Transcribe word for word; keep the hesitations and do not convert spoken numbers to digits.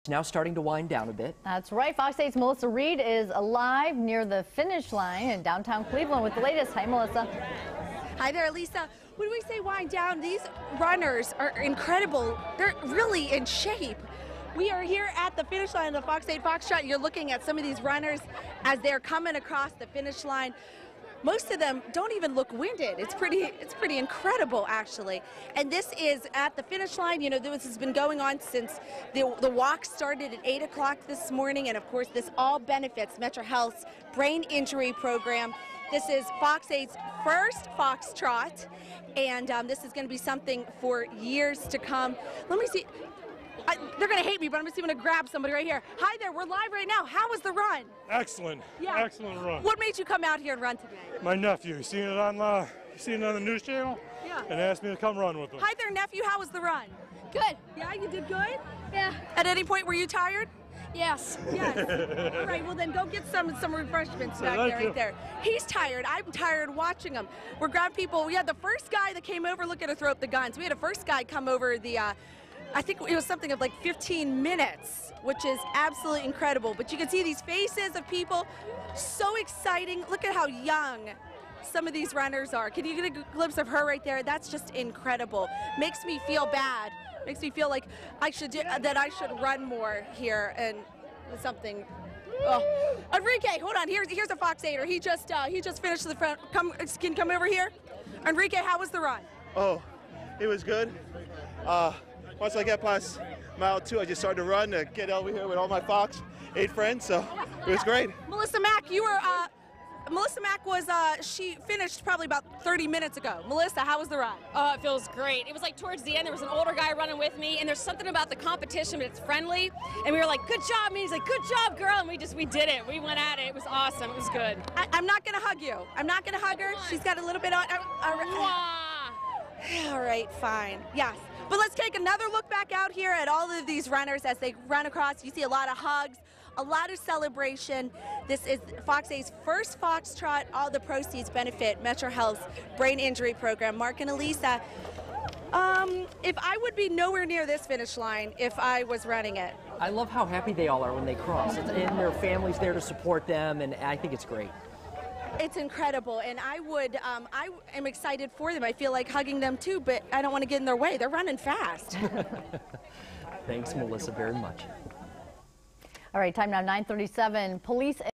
Now starting to wind down a bit. That's right. Fox eight's Melissa Reed is alive near the finish line in downtown Cleveland with the latest. Hi, Melissa. Hi there, Lisa. When we say wind down, these runners are incredible. They're really in shape. We are here at the finish line of the Fox eight Foxtrot. You're looking at some of these runners as they're coming across the finish line. Most of them don't even look winded. It's pretty, it's pretty incredible, actually. And this is at the finish line. You know, this has been going on since the, the walk started at eight o'clock this morning. And of course, this all benefits Metro Health's brain injury program. This is Fox eight's first Foxtrot, and um, this is going to be something for years to come. Let me see. I, they're going to hate me, but I'm just going to grab somebody right here. Hi there, we're live right now. How was the run? Excellent. Yeah. Excellent run. What made you come out here and run today? My nephew, seen it on uh, seen it on the news channel, Yeah. and asked me to come run with him. Hi there, nephew. How was the run? Good. Yeah, you did good? Yeah. At any point, were you tired? Yes. Yes. All right, well then go get some some refreshments back Thank there, you. right there. He's tired. I'm tired watching him. We're grabbing people. We had the first guy that came over. Look at her throw up the guns. We had a first guy come over the, uh, I think it was something of like fifteen minutes, which is absolutely incredible. But you can see these faces of people, so exciting. Look at how young some of these runners are. Can you get a glimpse of her right there? That's just incredible. Makes me feel bad. Makes me feel like I should do, that I should run more here and something. Oh. Enrique, hold on. Here's here's a Fox eighter. He just uh, he just finished the front. Come, can you come over here. Enrique, how was the run? Oh, it was good. Uh, once I get past mile two, I just started to run to get over here with all my Fox eight friends. So it was great. Melissa Mack, you were. Uh, Melissa Mack was. Uh, she finished probably about thirty minutes ago. Melissa, how was the run? Oh, it feels great. It was like towards the end, there was an older guy running with me, and there's something about the competition, but it's friendly. And we were like, good job, me. He's like, good job, girl. And we just, we did it. We went at it. It was awesome. It was good. I, I'm not going to hug you. I'm not going to hug her. She's got a little bit on. Uh, uh, Mwah. all right, fine. Yes. But let's take another look back out here at all of these runners as they run across. You see a lot of hugs, a lot of celebration. This is Fox eight's first Foxtrot. All the proceeds benefit Metro Health's brain injury program. Mark and Elisa, um, if I would be nowhere near this finish line if I was running it. I love how happy they all are when they cross. It's, and their family's there to support them, and I think it's great. It's incredible, and I would, um, I am excited for them. I feel like hugging them too, but I don't want to get in their way. They're running fast. Thanks, Melissa, very much. All right, time now nine thirty-seven. Police